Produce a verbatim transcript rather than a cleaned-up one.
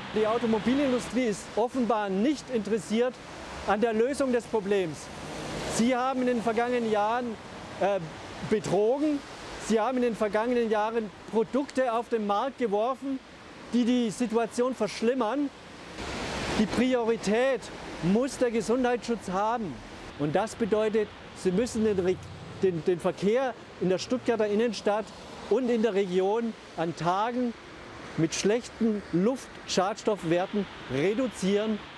Die Automobilindustrie ist offenbar nicht interessiert an der Lösung des Problems. Sie haben in den vergangenen Jahren äh, betrogen, Sie haben in den vergangenen Jahren Produkte auf den Markt geworfen, die die Situation verschlimmern. Die Priorität muss der Gesundheitsschutz haben. Und das bedeutet, Sie müssen den, den, den Verkehr in der Stuttgarter Innenstadt und in der Region an Tagen mit schlechten Luftschadstoffwerten reduzieren